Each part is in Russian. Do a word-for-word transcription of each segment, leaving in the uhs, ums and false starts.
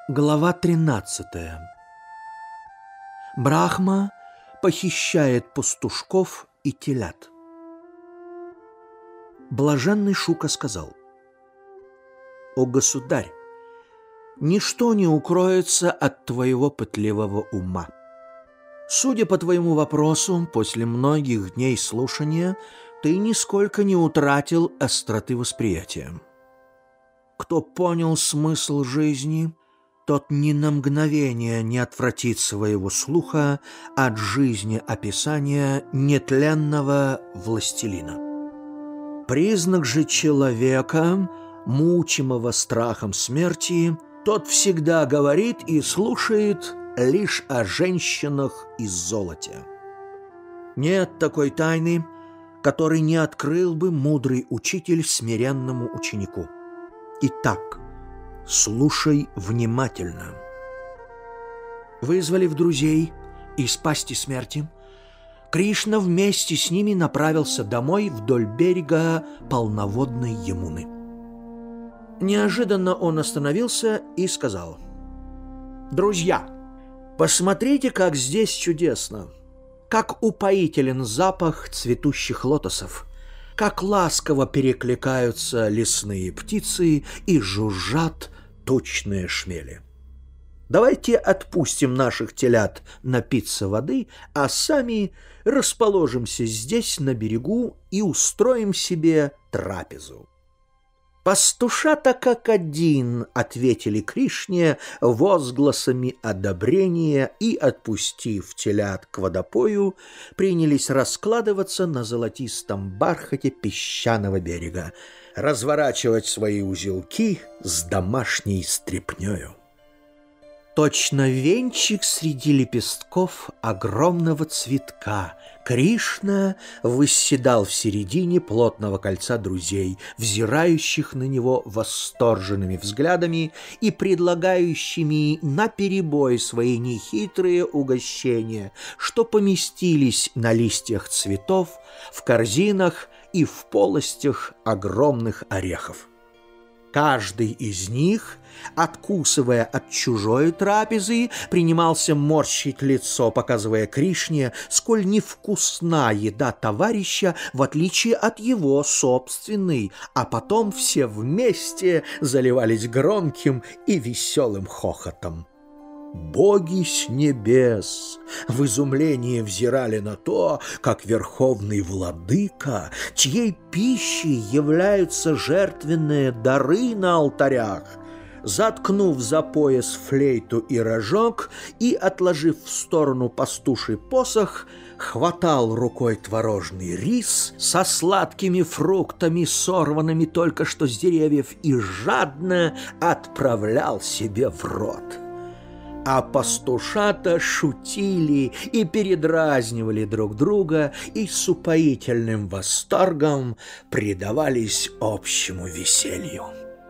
Глава тринадцатая. Брахма похищает пастушков и телят. Блаженный Шука сказал: «О государь, ничто не укроется от твоего пытливого ума. Судя по твоему вопросу, после многих дней слушания ты нисколько не утратил остроты восприятия. Кто понял смысл жизни, тот ни на мгновение не отвратит своего слуха от жизни описания нетленного властелина. Признак же человека, мучимого страхом смерти, тот всегда говорит и слушает лишь о женщинах из золота. Нет такой тайны, которой не открыл бы мудрый учитель смиренному ученику. Итак, слушай внимательно. Вызволив друзей из пасти смерти, Кришна вместе с ними направился домой вдоль берега полноводной Ямуны. Неожиданно он остановился и сказал: «Друзья, посмотрите, как здесь чудесно, как упоителен запах цветущих лотосов, как ласково перекликаются лесные птицы и жужжат тучные шмели. Давайте отпустим наших телят напиться воды, а сами расположимся здесь на берегу и устроим себе трапезу». Пастушата как один ответили Кришне возгласами одобрения и, отпустив телят к водопою, принялись раскладываться на золотистом бархате песчаного берега, разворачивать свои узелки с домашней стряпнёю. Точно венчик среди лепестков огромного цветка Кришна восседал в середине плотного кольца друзей, взирающих на него восторженными взглядами и предлагающими наперебой свои нехитрые угощения, что поместились на листьях цветов, в корзинах и в полостях огромных орехов. Каждый из них, откусывая от чужой трапезы, принимался морщить лицо, показывая Кришне, сколь невкусна еда товарища, в отличие от его собственной, а потом все вместе заливались громким и веселым хохотом. Боги с небес в изумлении взирали на то, как верховный владыка, чьей пищей являются жертвенные дары на алтарях, заткнув за пояс флейту и рожок и, отложив в сторону пастуший посох, хватал рукой творожный рис со сладкими фруктами, сорванными только что с деревьев, и жадно отправлял себе в рот. А пастушата шутили и передразнивали друг друга и с упоительным восторгом предавались общему веселью.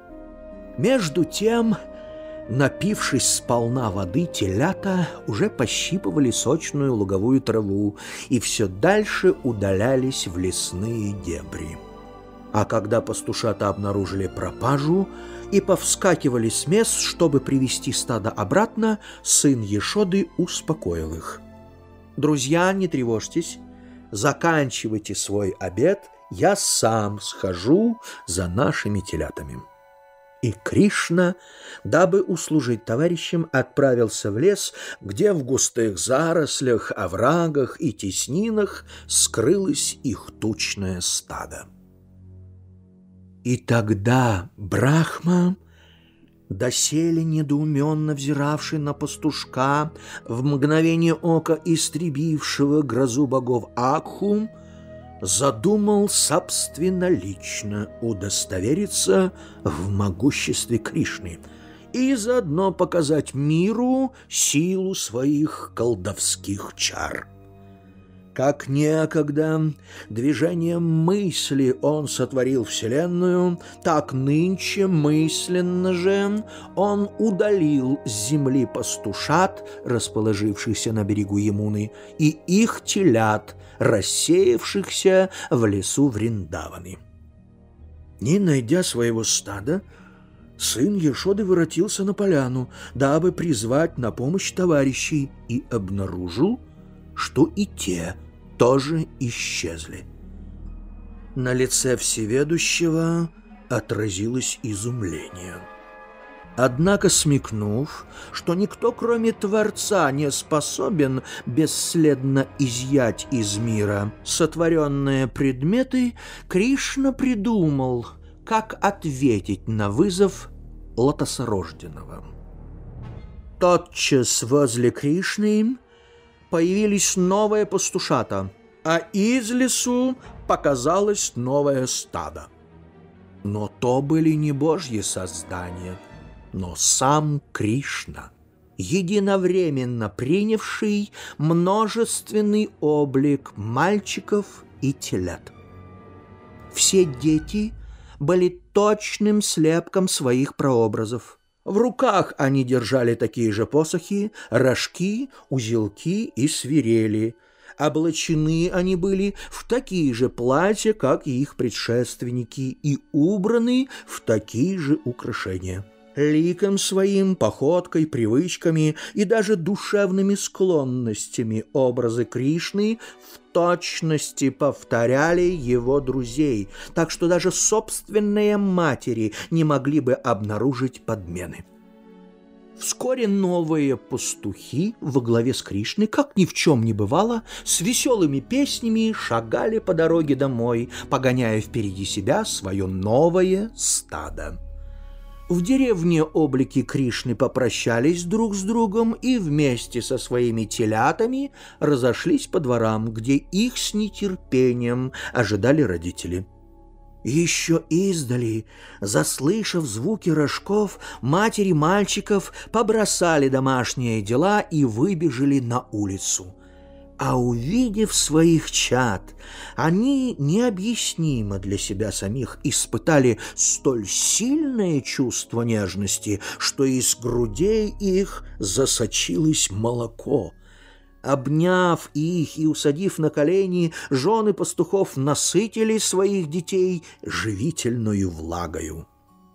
Между тем, напившись сполна воды, телята уже пощипывали сочную луговую траву и все дальше удалялись в лесные дебри. А когда пастушата обнаружили пропажу и повскакивали с мест, чтобы привести стадо обратно, сын Ешоды успокоил их: «Друзья, не тревожьтесь, заканчивайте свой обед, я сам схожу за нашими телятами». И Кришна, дабы услужить товарищам, отправился в лес, где в густых зарослях, оврагах и теснинах скрылось их тучное стадо. И тогда Брахма, доселе недоуменно взиравший на пастушка, в мгновение ока истребившего грозу богов Акху, задумал собственнолично удостовериться в могуществе Кришны и заодно показать миру силу своих колдовских чар. Как некогда движением мысли он сотворил Вселенную, так нынче мысленно же он удалил с земли пастушат, расположившихся на берегу Ямуны, и их телят, рассеявшихся в лесу Вриндаваны. Не найдя своего стада, сын Ешоды воротился на поляну, дабы призвать на помощь товарищей, и обнаружил, что и те тоже исчезли. На лице всеведущего отразилось изумление. Однако, смекнув, что никто, кроме Творца, не способен бесследно изъять из мира сотворенные предметы, Кришна придумал, как ответить на вызов лотосорожденного. Тотчас возле Кришны появились новые пастушата, а из лесу показалось новое стадо. Но то были не божьи создания, но сам Кришна, единовременно принявший множественный облик мальчиков и телят. Все дети были точным слепком своих прообразов. В руках они держали такие же посохи, рожки, узелки и свирели. Облачены они были в такие же платья, как и их предшественники, и убраны в такие же украшения. Ликом своим, походкой, привычками и даже душевными склонностями образы Кришны в точности повторяли его друзей, так что даже собственные матери не могли бы обнаружить подмены. Вскоре новые пастухи во главе с Кришной, как ни в чем не бывало, с веселыми песнями шагали по дороге домой, погоняя впереди себя свое новое стадо. В деревне облики Кришны попрощались друг с другом и вместе со своими телятами разошлись по дворам, где их с нетерпением ожидали родители. Еще издали, заслышав звуки рожков, матери мальчиков побросали домашние дела и выбежали на улицу. А увидев своих чад, они необъяснимо для себя самих испытали столь сильное чувство нежности, что из грудей их засочилось молоко. Обняв их и усадив на колени, жены пастухов насытили своих детей живительною влагою.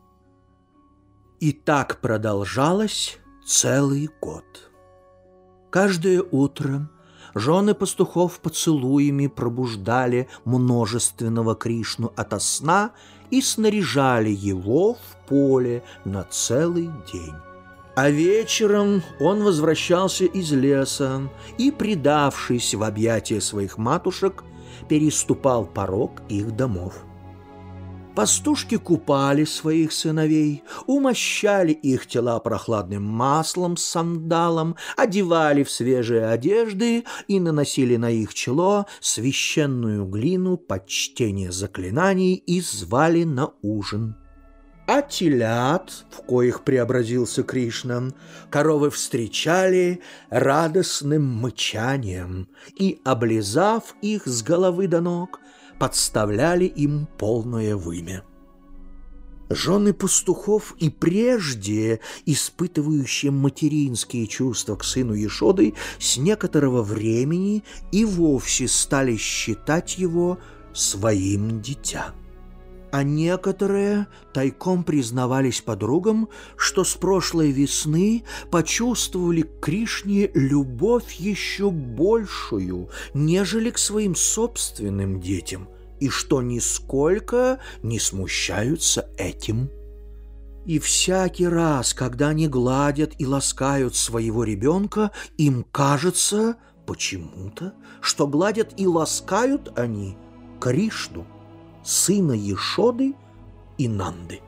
И так продолжалось целый год. Каждое утро жены пастухов поцелуями пробуждали множественного Кришну ото сна и снаряжали его в поле на целый день. А вечером он возвращался из леса и, предавшись в объятия своих матушек, переступал порог их домов. Пастушки купали своих сыновей, умощали их тела прохладным маслом с сандалом, одевали в свежие одежды и наносили на их чело священную глину почтения заклинаний и звали на ужин. А телят, в коих преобразился Кришна, коровы встречали радостным мычанием и, облизав их с головы до ног, подставляли им полное вымя. Жены пастухов, и прежде испытывающие материнские чувства к сыну Ешоды, с некоторого времени и вовсе стали считать его своим дитя. А некоторые тайком признавались подругам, что с прошлой весны почувствовали к Кришне любовь еще большую, нежели к своим собственным детям, и что нисколько не смущаются этим. И всякий раз, когда они гладят и ласкают своего ребенка, им кажется почему-то, что гладят и ласкают они Кришну, сына Ешоды и Нанды.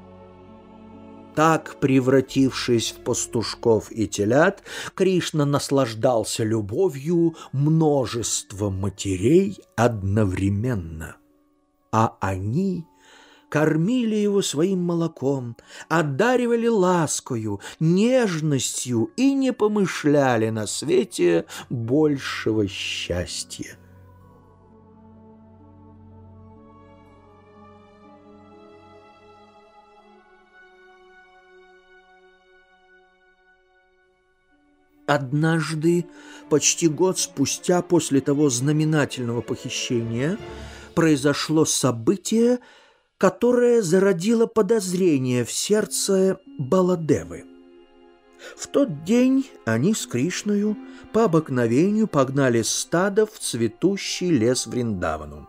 Так, превратившись в пастушков и телят, Кришна наслаждался любовью множества матерей одновременно, а они кормили его своим молоком, одаривали ласкою, нежностью и не помышляли на свете большего счастья. Однажды, почти год спустя после того знаменательного похищения, произошло событие, которое зародило подозрение в сердце Баладевы. В тот день они с Кришною по обыкновению погнали стадо в цветущий лес Вриндавану.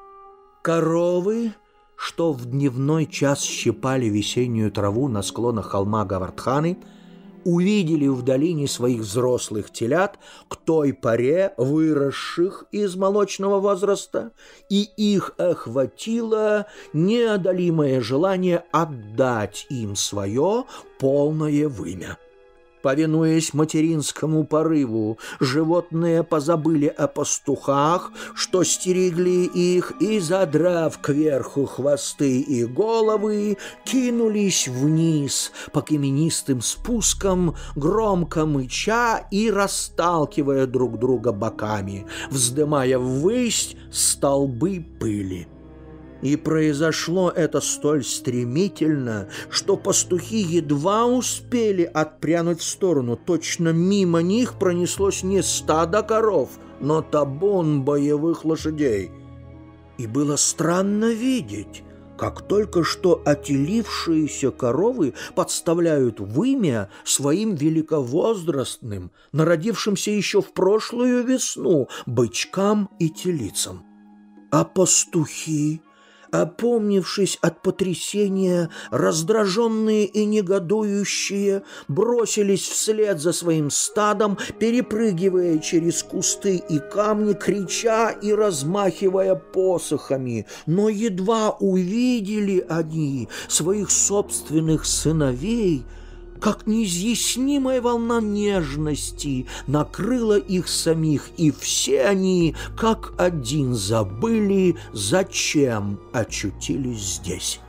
Коровы, что в дневной час щипали весеннюю траву на склонах холма Гавардханы, увидели в долине своих взрослых телят к той поре, выросших из молочного возраста, и их охватило неодолимое желание отдать им свое полное вымя. Повинуясь материнскому порыву, животные позабыли о пастухах, что стерегли их, и, задрав кверху хвосты и головы, кинулись вниз по каменистым спускам, громко мыча и расталкивая друг друга боками, вздымая ввысь столбы пыли. И произошло это столь стремительно, что пастухи едва успели отпрянуть в сторону. Точно мимо них пронеслось не стадо коров, но табун боевых лошадей. И было странно видеть, как только что отелившиеся коровы подставляют вымя своим великовозрастным, народившимся еще в прошлую весну, бычкам и телицам. А пастухи, опомнившись от потрясения, раздраженные и негодующие, бросились вслед за своим стадом, перепрыгивая через кусты и камни, крича и размахивая посохами. Но едва увидели они своих собственных сыновей, как неизъяснимая волна нежности накрыла их самих, и все они, как один, забыли, зачем очутились здесь.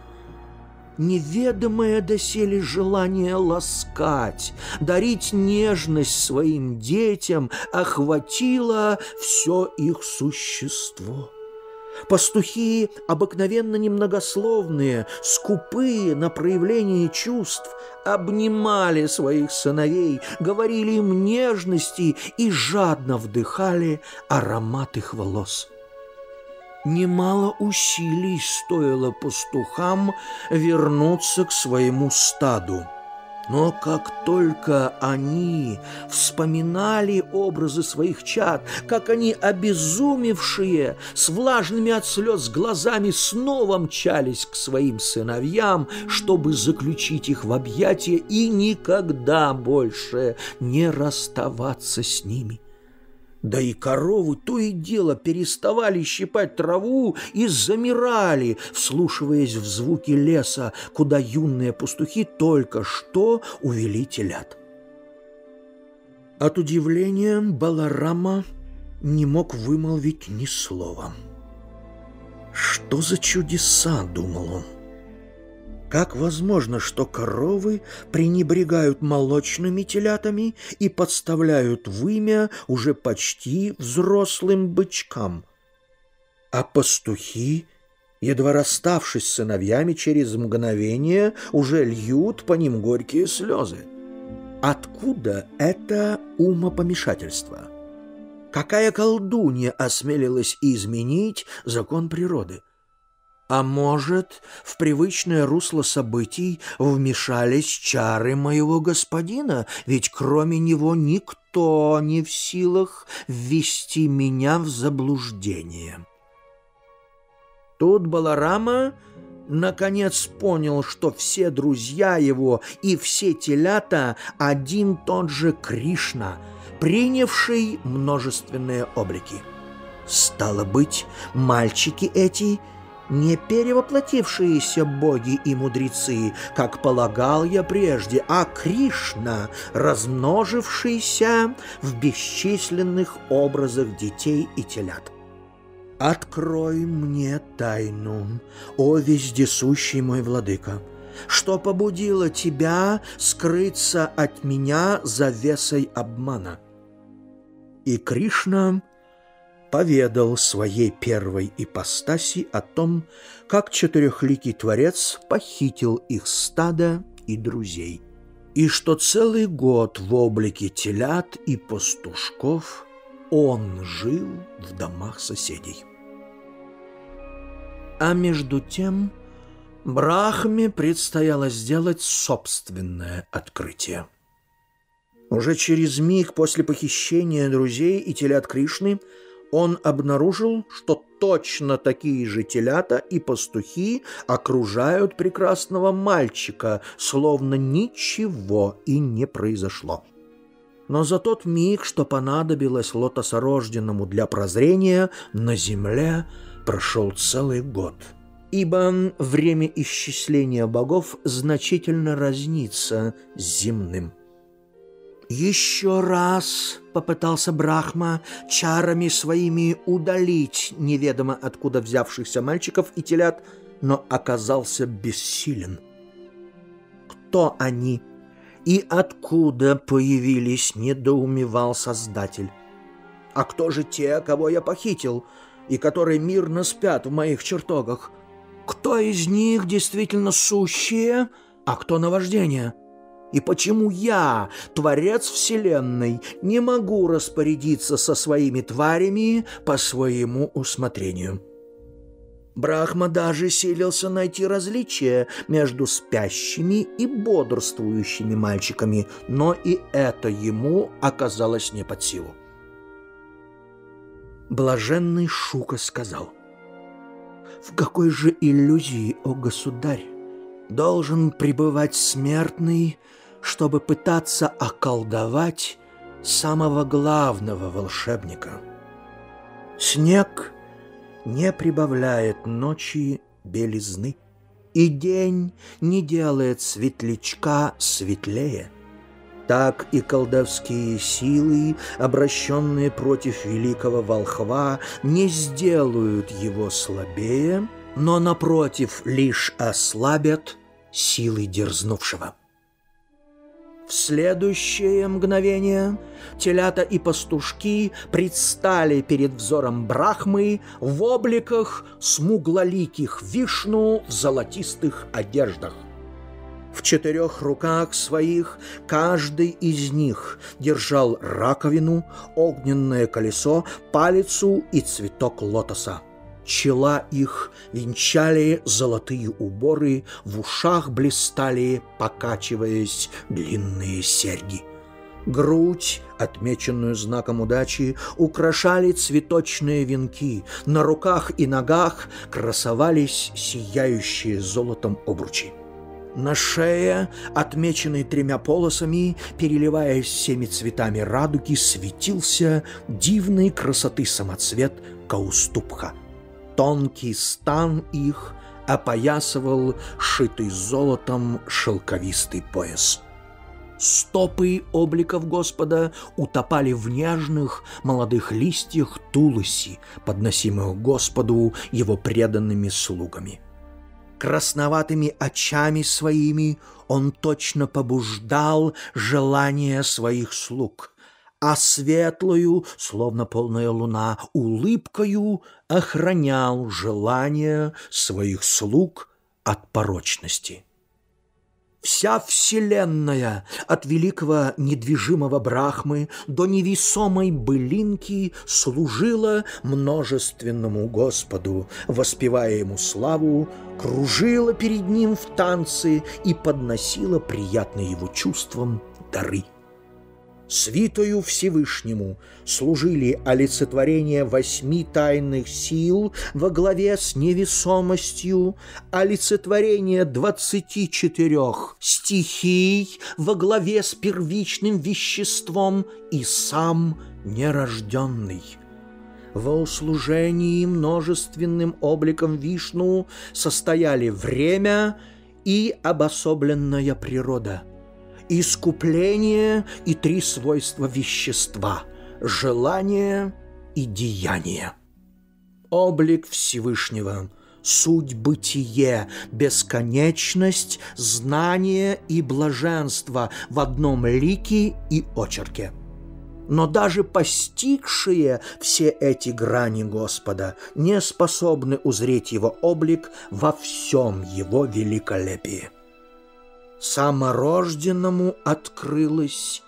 Неведомое доселе желание ласкать, дарить нежность своим детям охватило все их существо. Пастухи, обыкновенно немногословные, скупые на проявление чувств, обнимали своих сыновей, говорили им нежности и жадно вдыхали аромат их волос. Немало усилий стоило пастухам вернуться к своему стаду. Но как только они вспоминали образы своих чад, как они, обезумевшие, с влажными от слез глазами, снова мчались к своим сыновьям, чтобы заключить их в объятия и никогда больше не расставаться с ними. Да и коровы то и дело переставали щипать траву и замирали, вслушиваясь в звуки леса, куда юные пастухи только что увели телят. От удивления Баларама не мог вымолвить ни слова. «Что за чудеса?» — думал он. Как возможно, что коровы пренебрегают молочными телятами и подставляют вымя уже почти взрослым бычкам? А пастухи, едва расставшись с сыновьями, через мгновение уже льют по ним горькие слезы. Откуда это умопомешательство? Какая колдунья осмелилась изменить закон природы? А может, в привычное русло событий вмешались чары моего господина, ведь кроме него никто не в силах ввести меня в заблуждение. Тут Баларама наконец понял, что все друзья его и все телята один тот же Кришна, принявший множественные облики. Стало быть, мальчики эти — не перевоплотившиеся боги и мудрецы, как полагал я прежде, а Кришна, размножившийся в бесчисленных образах детей и телят. Открой мне тайну, о вездесущий мой владыка, что побудило тебя скрыться от меня завесой обмана. И Кришна поведал своей первой ипостаси о том, как четырехликий Творец похитил их стадо и друзей, и что целый год в облике телят и пастушков он жил в домах соседей. А между тем Брахме предстояло сделать собственное открытие. Уже через миг после похищения друзей и телят Кришны он обнаружил, что точно такие же телята и пастухи окружают прекрасного мальчика, словно ничего и не произошло. Но за тот миг, что понадобилось лотосорожденному для прозрения, на земле прошел целый год. Ибо время исчисления богов значительно разнится с земным. Еще раз попытался Брахма чарами своими удалить неведомо откуда взявшихся мальчиков и телят, но оказался бессилен. Кто они и откуда появились, недоумевал Создатель. А кто же те, кого я похитил, и которые мирно спят в моих чертогах? Кто из них действительно сущие, а кто наваждение? И почему я, Творец Вселенной, не могу распорядиться со своими тварями по своему усмотрению? Брахма даже силился найти различия между спящими и бодрствующими мальчиками, но и это ему оказалось не под силу. Блаженный Шука сказал: «В какой же иллюзии, о государь, должен пребывать смертный, чтобы пытаться околдовать самого главного волшебника? Снег не прибавляет ночи белизны, и день не делает светлячка светлее. Так и колдовские силы, обращенные против великого волхва, не сделают его слабее, но, напротив, лишь ослабят силы дерзнувшего». В следующее мгновение телята и пастушки предстали перед взором Брахмы в обликах смуглоликих Вишну в золотистых одеждах. В четырех руках своих каждый из них держал раковину, огненное колесо, палицу и цветок лотоса. Чела их венчали золотые уборы, в ушах блистали, покачиваясь, длинные серьги. Грудь, отмеченную знаком удачи, украшали цветочные венки, на руках и ногах красовались сияющие золотом обручи. На шее, отмеченной тремя полосами, переливаясь всеми цветами радуги, светился дивной красоты самоцвет Кауступха. Тонкий стан их опоясывал шитый золотом шелковистый пояс. Стопы обликов Господа утопали в нежных молодых листьях тулуси, подносимых Господу его преданными слугами. Красноватыми очами своими он точно побуждал желания своих слуг, а светлую, словно полная луна, улыбкою охранял желания своих слуг от порочности. Вся вселенная, от великого недвижимого Брахмы до невесомой былинки, служила множественному Господу, воспевая ему славу, кружила перед ним в танце и подносила приятные его чувствам дары. Свитою Всевышнему служили олицетворение восьми тайных сил во главе с невесомостью, олицетворение двадцати четырех стихий во главе с первичным веществом и сам нерожденный. Во услужении множественным обликом Вишну состояли время и обособленная природа, искупление и три свойства вещества – желание и деяние. Облик Всевышнего – суть бытие, бесконечность, знание и блаженство в одном лике и очерке. Но даже постигшие все эти грани Господа не способны узреть его облик во всем его великолепии. Саморожденному открылось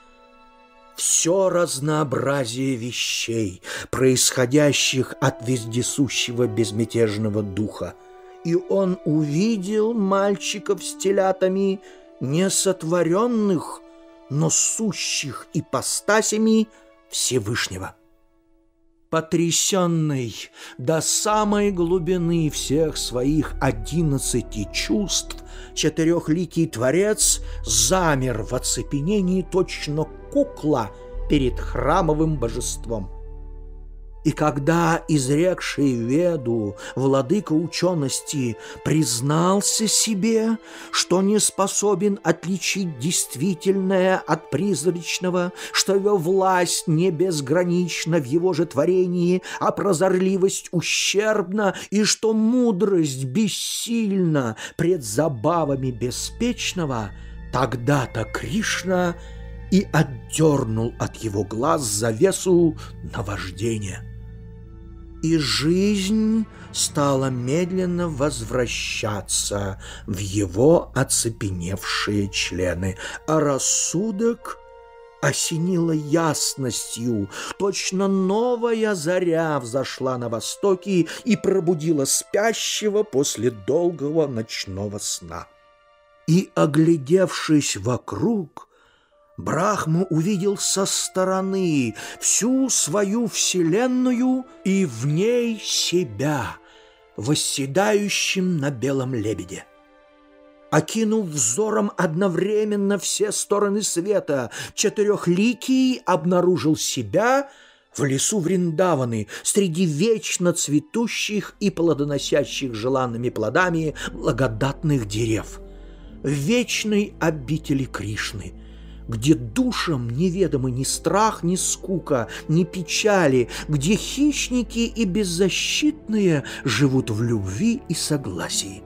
все разнообразие вещей, происходящих от вездесущего безмятежного духа, и он увидел мальчиков с телятами, не сотворенных, но сущих ипостасями Всевышнего. Потрясенный до самой глубины всех своих одиннадцати чувств, четырехликий Творец замер в оцепенении, точно кукла перед храмовым божеством. И когда изрекший Веду владыка учености признался себе, что не способен отличить действительное от призрачного, что его власть не безгранична в его же творении, а прозорливость ущербна, и что мудрость бессильна пред забавами беспечного, тогда-то Кришна и отдернул от его глаз завесу наваждения. И жизнь стала медленно возвращаться в его оцепеневшие члены, а рассудок осенило ясностью, точно новая заря взошла на востоке и пробудила спящего после долгого ночного сна. И, оглядевшись вокруг, Брахма увидел со стороны всю свою вселенную и в ней себя, восседающим на белом лебеде. Окинув взором одновременно все стороны света, четырехликий обнаружил себя в лесу Вриндаваны, среди вечно цветущих и плодоносящих желанными плодами благодатных дерев, в вечной обители Кришны, где душам неведомы ни страх, ни скука, ни печали, где хищники и беззащитные живут в любви и согласии.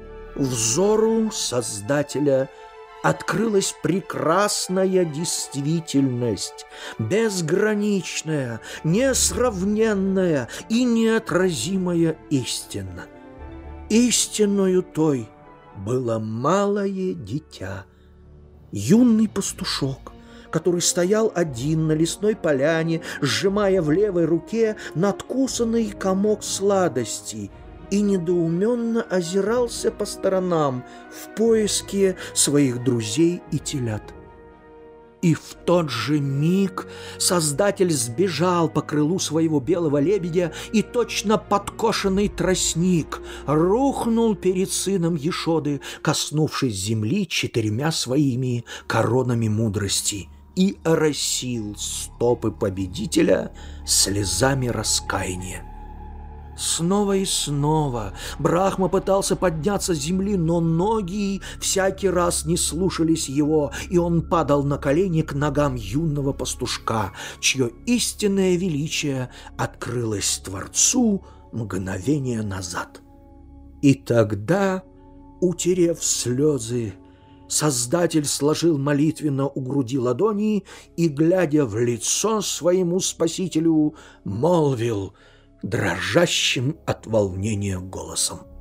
Взору Создателя открылась прекрасная действительность, безграничная, несравненная и неотразимая истина. Истинною той было малое дитя, юный пастушок, который стоял один на лесной поляне, сжимая в левой руке надкусанный комок сладостей, и недоуменно озирался по сторонам в поиске своих друзей и телят. И в тот же миг Создатель сбежал по крылу своего белого лебедя, и точно подкошенный тростник рухнул перед сыном Ешоды, коснувшись земли четырьмя своими коронами мудрости, и оросил стопы победителя слезами раскаяния. Снова и снова Брахма пытался подняться с земли, но ноги всякий раз не слушались его, и он падал на колени к ногам юного пастушка, чье истинное величие открылось Творцу мгновение назад. И тогда, утерев слезы, Создатель сложил молитвенно у груди ладони и, глядя в лицо своему Спасителю, молвил дрожащим от волнения голосом: